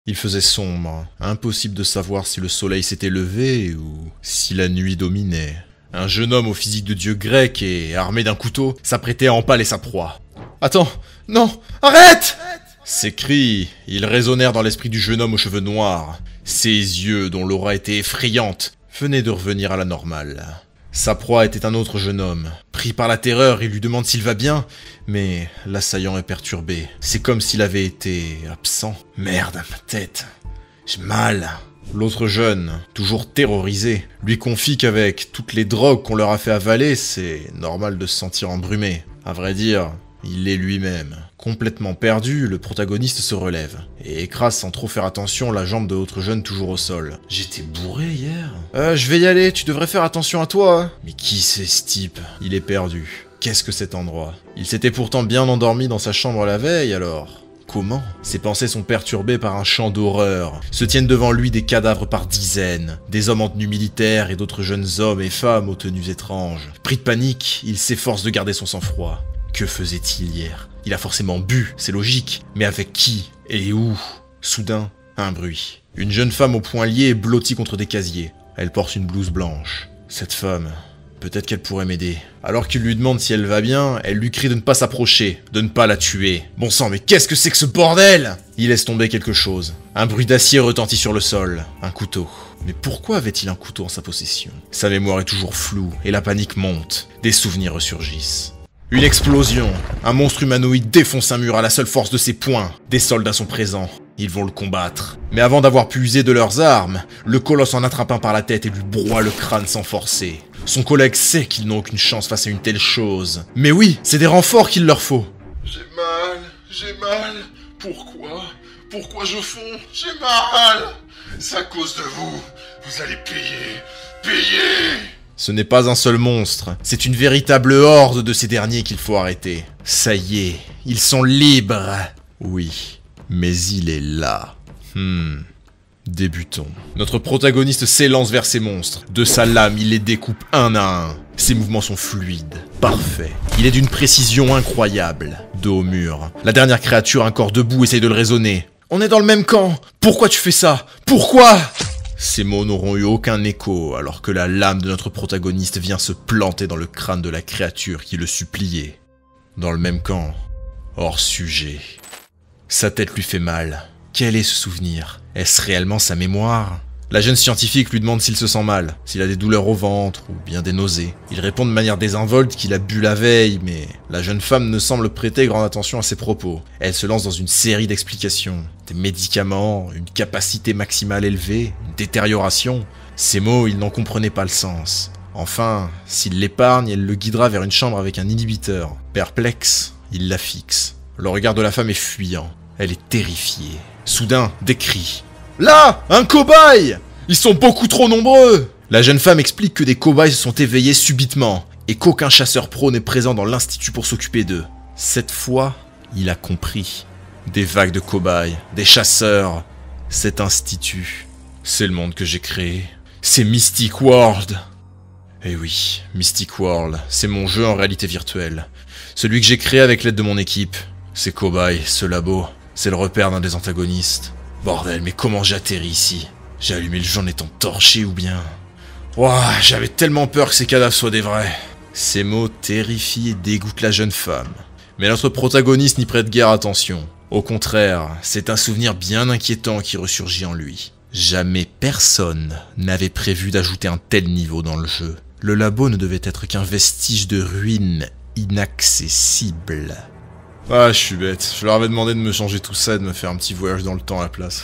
Il faisait sombre, impossible de savoir si le soleil s'était levé ou si la nuit dominait. Un jeune homme au physique de dieu grec et armé d'un couteau s'apprêtait à empaler sa proie. « Attends, non, arrête !» Ces cris, ils résonnèrent dans l'esprit du jeune homme aux cheveux noirs. Ses yeux, dont l'aura était effrayante, venaient de revenir à la normale. Sa proie était un autre jeune homme. Pris par la terreur, il lui demande s'il va bien, mais l'assaillant est perturbé. C'est comme s'il avait été absent. Merde, ma tête. J'ai mal. L'autre jeune, toujours terrorisé, lui confie qu'avec toutes les drogues qu'on leur a fait avaler, c'est normal de se sentir embrumé. À vrai dire, il l'est lui-même. Complètement perdu, le protagoniste se relève et écrase sans trop faire attention la jambe de l'autre jeune toujours au sol. « J'étais bourré hier ? Je vais y aller, tu devrais faire attention à toi. » Mais qui c'est ce type ? Il est perdu. Qu'est-ce que cet endroit ? Il s'était pourtant bien endormi dans sa chambre la veille, alors comment ? Ses pensées sont perturbées par un chant d'horreur. Se tiennent devant lui des cadavres par dizaines, des hommes en tenue militaire et d'autres jeunes hommes et femmes aux tenues étranges. Pris de panique, il s'efforce de garder son sang-froid. Que faisait-il hier ? Il a forcément bu, c'est logique. Mais avec qui ? Et où ? Soudain, un bruit. Une jeune femme au poing lié est blottie contre des casiers. Elle porte une blouse blanche. Cette femme, peut-être qu'elle pourrait m'aider. Alors qu'il lui demande si elle va bien, elle lui crie de ne pas s'approcher, de ne pas la tuer. Bon sang, mais qu'est-ce que c'est que ce bordel ? Il laisse tomber quelque chose. Un bruit d'acier retentit sur le sol. Un couteau. Mais pourquoi avait-il un couteau en sa possession ? Sa mémoire est toujours floue, et la panique monte. Des souvenirs ressurgissent. Une explosion. Un monstre humanoïde défonce un mur à la seule force de ses poings. Des soldats sont présents. Ils vont le combattre. Mais avant d'avoir pu user de leurs armes, le colosse en attrape un par la tête et lui broie le crâne sans forcer. Son collègue sait qu'ils n'ont aucune chance face à une telle chose. Mais oui, c'est des renforts qu'il leur faut. J'ai mal. Pourquoi je fonds ? J'ai mal. C'est à cause de vous. Vous allez payer. Ce n'est pas un seul monstre, c'est une véritable horde de ces derniers qu'il faut arrêter. Ça y est, ils sont libres. Oui, mais il est là. Débutons. Notre protagoniste s'élance vers ces monstres. De sa lame, il les découpe un à un. Ses mouvements sont fluides, parfaits. Il est d'une précision incroyable. Dos au mur. La dernière créature, encore debout, essaye de le raisonner. « On est dans le même camp. Pourquoi tu fais ça ? Pourquoi ?» Ces mots n'auront eu aucun écho alors que la lame de notre protagoniste vient se planter dans le crâne de la créature qui le suppliait. Dans le même camp, hors sujet. Sa tête lui fait mal. Quel est ce souvenir ? Est-ce réellement sa mémoire ? La jeune scientifique lui demande s'il se sent mal, s'il a des douleurs au ventre ou bien des nausées. Il répond de manière désinvolte qu'il a bu la veille, mais la jeune femme ne semble prêter grande attention à ses propos. Elle se lance dans une série d'explications. Des médicaments, une capacité maximale élevée, une détérioration. Ces mots, il n'en comprenait pas le sens. Enfin, s'il l'épargne, elle le guidera vers une chambre avec un inhibiteur. Perplexe, il la fixe. Le regard de la femme est fuyant. Elle est terrifiée. Soudain, des cris. Là, un cobaye ! Ils sont beaucoup trop nombreux ! La jeune femme explique que des cobayes se sont éveillés subitement et qu'aucun chasseur pro n'est présent dans l'institut pour s'occuper d'eux. Cette fois, il a compris. Des vagues de cobayes, des chasseurs. Cet institut, c'est le monde que j'ai créé. C'est Mystic World. Eh oui, Mystic World, c'est mon jeu en réalité virtuelle. Celui que j'ai créé avec l'aide de mon équipe. Ces cobayes, ce labo, c'est le repère d'un des antagonistes. Bordel, mais comment j'atterris ici ? J'ai allumé le jeu en étant torché ou bien... Ouah, j'avais tellement peur que ces cadavres soient des vrais. Ces mots terrifient et dégoûtent la jeune femme. Mais notre protagoniste n'y prête guère attention. Au contraire, c'est un souvenir bien inquiétant qui ressurgit en lui. Jamais personne n'avait prévu d'ajouter un tel niveau dans le jeu. Le labo ne devait être qu'un vestige de ruines inaccessibles. Ah, je suis bête. Je leur avais demandé de me changer tout ça et de me faire un petit voyage dans le temps à la place.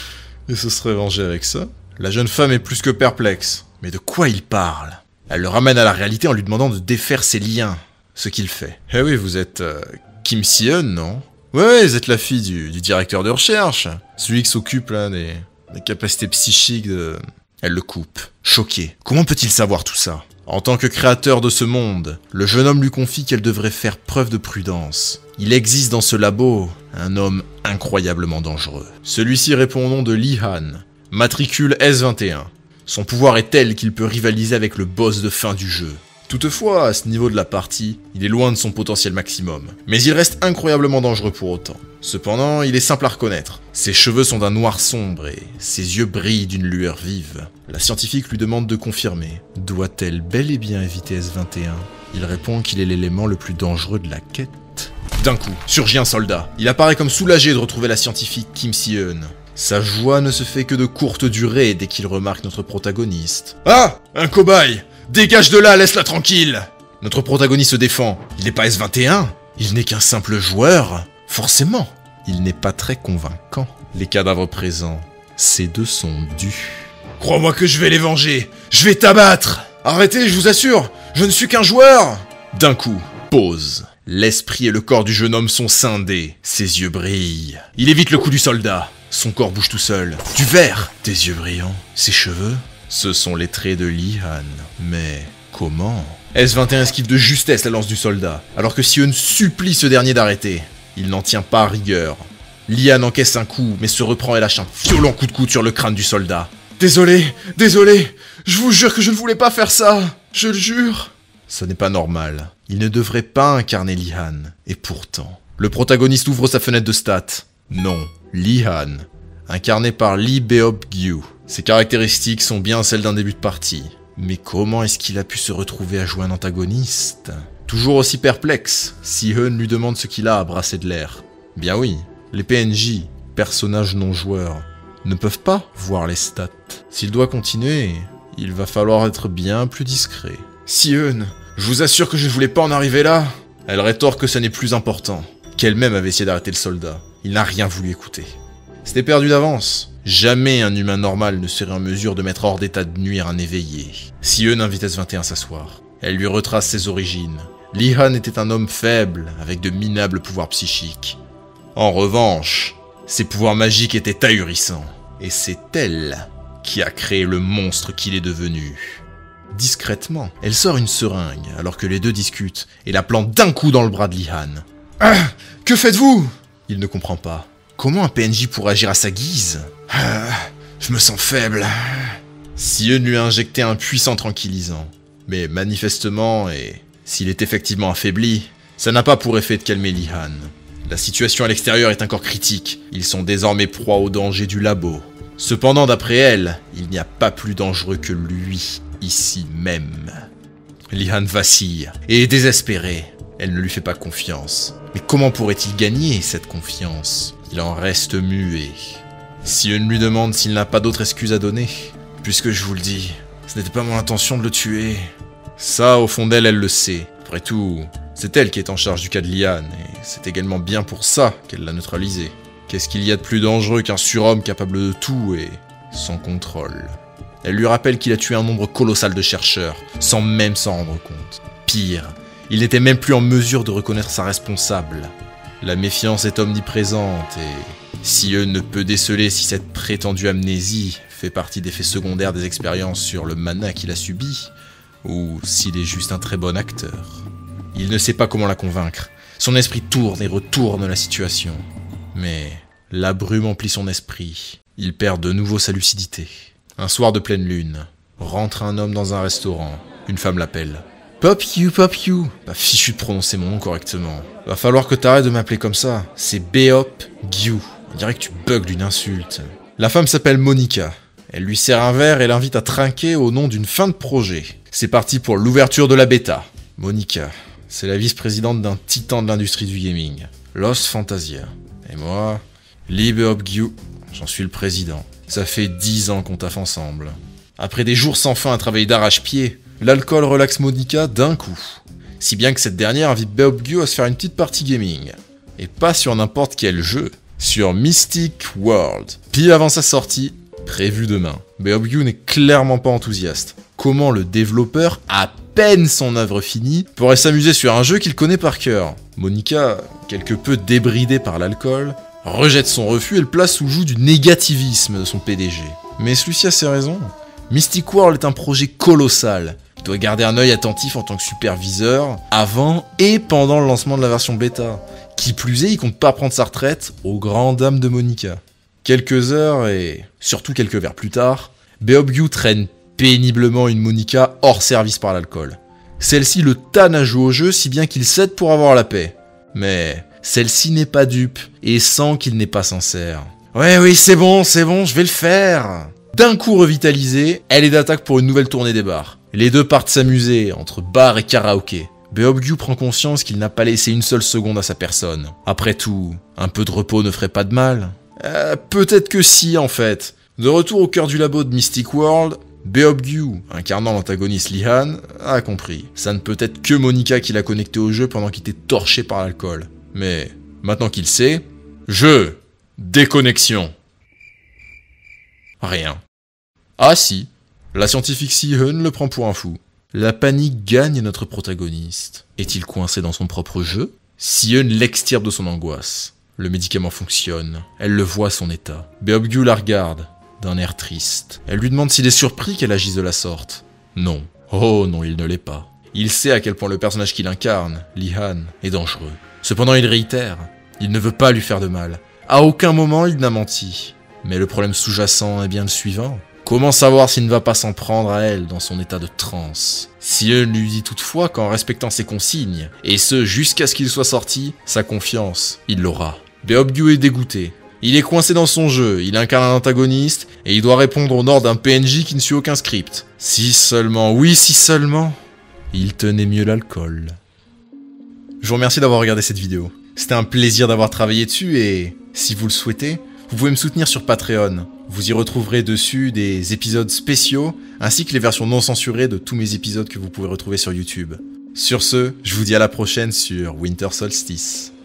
Et se serait vengé avec ça. La jeune femme est plus que perplexe. Mais de quoi il parle ? Elle le ramène à la réalité en lui demandant de défaire ses liens. Ce qu'il fait. Eh oui, vous êtes Kim Si-eun, non ? Ouais, vous êtes la fille du directeur de recherche. Celui qui s'occupe là des capacités psychiques de... Elle le coupe. Choquée. Comment peut-il savoir tout ça ? En tant que créateur de ce monde, le jeune homme lui confie qu'elle devrait faire preuve de prudence. Il existe dans ce labo un homme incroyablement dangereux. Celui-ci répond au nom de Lee Han, matricule S21. Son pouvoir est tel qu'il peut rivaliser avec le boss de fin du jeu. Toutefois, à ce niveau de la partie, il est loin de son potentiel maximum. Mais il reste incroyablement dangereux pour autant. Cependant, il est simple à reconnaître. Ses cheveux sont d'un noir sombre et ses yeux brillent d'une lueur vive. La scientifique lui demande de confirmer. Doit-elle bel et bien éviter S21 ? Il répond qu'il est l'élément le plus dangereux de la quête. D'un coup, surgit un soldat. Il apparaît comme soulagé de retrouver la scientifique Kim Si-eun. Sa joie ne se fait que de courte durée dès qu'il remarque notre protagoniste. Ah ! Un cobaye ! Dégage de là, laisse-la tranquille ! Notre protagoniste se défend. Il n'est pas S21 ? Il n'est qu'un simple joueur ? Forcément, il n'est pas très convaincant. Les cadavres présents, ces deux sont dus. Crois-moi que je vais les venger. Je vais t'abattre. Arrêtez, je vous assure, je ne suis qu'un joueur. D'un coup, pause. L'esprit et le corps du jeune homme sont scindés. Ses yeux brillent. Il évite le coup du soldat. Son corps bouge tout seul. Du vert. Des yeux brillants. Ses cheveux. Ce sont les traits de Lee-han. Mais comment ? S21 esquive de justesse la lance du soldat, alors que Si-eun supplie ce dernier d'arrêter. Il n'en tient pas rigueur. Lee-han encaisse un coup, mais se reprend et lâche un violent coup de coude sur le crâne du soldat. Désolé, je vous jure que je ne voulais pas faire ça, je le jure. Ce n'est pas normal. Il ne devrait pas incarner Lee-han. Et pourtant, le protagoniste ouvre sa fenêtre de stats. Non, Lee-han, incarné par Lee Beop-gyu. Ses caractéristiques sont bien celles d'un début de partie. Mais comment est-ce qu'il a pu se retrouver à jouer un antagoniste ? Toujours aussi perplexe, Si-eun lui demande ce qu'il a à brasser de l'air. Bien oui, les PNJ, personnages non joueurs, ne peuvent pas voir les stats. S'il doit continuer, il va falloir être bien plus discret. Si-eun, je vous assure que je ne voulais pas en arriver là. Elle rétorque que ça n'est plus important, qu'elle-même avait essayé d'arrêter le soldat. Il n'a rien voulu écouter. C'était perdu d'avance. Jamais un humain normal ne serait en mesure de mettre hors d'état de nuire un éveillé. Si-eun invite S21 à s'asseoir. Elle lui retrace ses origines. Lee-han était un homme faible, avec de minables pouvoirs psychiques. En revanche, ses pouvoirs magiques étaient ahurissants. Et c'est elle qui a créé le monstre qu'il est devenu. Discrètement, elle sort une seringue, alors que les deux discutent, et la plante d'un coup dans le bras de Lee-han. « Ah, que faites-vous » Il ne comprend pas. Comment un PNJ pourrait agir à sa guise ? Je me sens faible. Si-eun lui a injecté un puissant tranquillisant. Mais manifestement, et s'il est effectivement affaibli, ça n'a pas pour effet de calmer Lee-han. La situation à l'extérieur est encore critique. Ils sont désormais proie au danger du labo. Cependant, d'après elle, il n'y a pas plus dangereux que lui, ici même. Lee-han vacille et est désespéré. Elle ne lui fait pas confiance. Mais comment pourrait-il gagner cette confiance ? Il en reste muet. Si-eun lui demande s'il n'a pas d'autre excuse à donner. Puisque je vous le dis, ce n'était pas mon intention de le tuer. Ça, au fond d'elle, elle le sait. Après tout, c'est elle qui est en charge du cas de Lee-han, et c'est également bien pour ça qu'elle l'a neutralisé. Qu'est-ce qu'il y a de plus dangereux qu'un surhomme capable de tout et sans contrôle ? Elle lui rappelle qu'il a tué un nombre colossal de chercheurs, sans même s'en rendre compte. Pire, il n'était même plus en mesure de reconnaître sa responsable. La méfiance est omniprésente et Si-eun ne peut déceler si cette prétendue amnésie fait partie des faits secondaires des expériences sur le mana qu'il a subi, ou s'il est juste un très bon acteur. Il ne sait pas comment la convaincre. Son esprit tourne et retourne la situation. Mais la brume emplit son esprit. Il perd de nouveau sa lucidité. Un soir de pleine lune, rentre un homme dans un restaurant. Une femme l'appelle. Pop you. Bah fichu de prononcer mon nom correctement. Va falloir que t'arrêtes de m'appeler comme ça. C'est Beop-gyu. On dirait que tu bugs d'une insulte. La femme s'appelle Monica. Elle lui sert un verre et l'invite à trinquer au nom d'une fin de projet. C'est parti pour l'ouverture de la bêta. Monica, c'est la vice-présidente d'un titan de l'industrie du gaming, Lost Fantasia. Et moi, Lee Beop-gyu, j'en suis le président. Ça fait 10 ans qu'on taffe ensemble. Après des jours sans fin à travailler d'arrache-pied, l'alcool relaxe Monica d'un coup. Si bien que cette dernière invite Beop-gyu à se faire une petite partie gaming. Et pas sur n'importe quel jeu, sur Mystic World. Pile avant sa sortie, prévue demain. Beop-gyu n'est clairement pas enthousiaste. Comment le développeur, à peine son œuvre finie, pourrait s'amuser sur un jeu qu'il connaît par cœur ? Monica, quelque peu débridée par l'alcool, rejette son refus et le place sous joug du négativisme de son PDG. Mais celui-ci a ses raisons. Mystic World est un projet colossal. Il doit garder un œil attentif en tant que superviseur avant et pendant le lancement de la version bêta. Qui plus est, il compte pas prendre sa retraite aux grandes dames de Monica. Quelques heures et surtout quelques verres plus tard, Beop-gyu traîne péniblement une Monica hors service par l'alcool. Celle-ci le tanne à jouer au jeu si bien qu'il cède pour avoir la paix. Mais celle-ci n'est pas dupe et sent qu'il n'est pas sincère. Oui, c'est bon, je vais le faire. D'un coup revitalisée, elle est d'attaque pour une nouvelle tournée des bars. Les deux partent s'amuser entre bar et karaoké. Beobgu prend conscience qu'il n'a pas laissé une seule seconde à sa personne. Après tout, un peu de repos ne ferait pas de mal. Peut-être que si, en fait. De retour au cœur du labo de Mystic World, Beobgu, incarnant l'antagoniste Li-Han, a compris. Ça ne peut être que Monica qui l'a connecté au jeu pendant qu'il était torché par l'alcool. Mais maintenant qu'il sait, jeu, déconnexion. Rien. Ah si, la scientifique Si-Eun le prend pour un fou. La panique gagne notre protagoniste. Est-il coincé dans son propre jeu? Si-Eun l'extirpe de son angoisse. Le médicament fonctionne. Elle le voit à son état. Beobgu la regarde, d'un air triste. Elle lui demande s'il est surpris qu'elle agisse de la sorte. Non. Oh non, il ne l'est pas. Il sait à quel point le personnage qu'il incarne, Li-Han, est dangereux. Cependant, il réitère. Il ne veut pas lui faire de mal. À aucun moment, il n'a menti. Mais le problème sous-jacent est bien le suivant. Comment savoir s'il ne va pas s'en prendre à elle dans son état de transe? Si-Eun lui dit toutefois qu'en respectant ses consignes, et ce jusqu'à ce qu'il soit sorti, sa confiance, il l'aura. Beobgu est dégoûté. Il est coincé dans son jeu, il incarne un antagoniste, et il doit répondre au ordre d'un PNJ qui ne suit aucun script. Si seulement, oui si seulement, il tenait mieux l'alcool. Je vous remercie d'avoir regardé cette vidéo. C'était un plaisir d'avoir travaillé dessus et, si vous le souhaitez, vous pouvez me soutenir sur Patreon. Vous y retrouverez dessus des épisodes spéciaux, ainsi que les versions non censurées de tous mes épisodes que vous pouvez retrouver sur YouTube. Sur ce, je vous dis à la prochaine sur Winter Solstice.